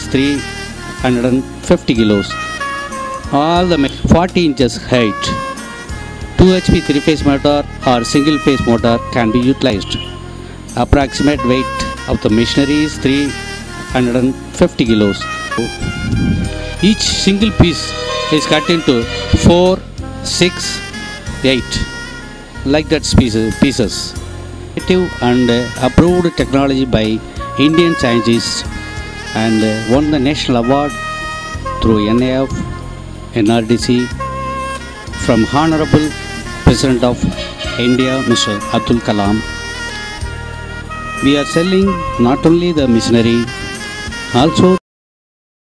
350 kilos. All the 40 inches height. 2 HP 3-phase motor or single-phase motor can be utilized. Approximate weight of the machinery is 350 kilos. Each single piece is cut into 4, 6, 8 like that pieces. Innovative and approved technology by Indian scientists and won the national award through NAF, NRDC from Honorable President of India, Mr. Abdul Kalam. We are selling not only the machinery, also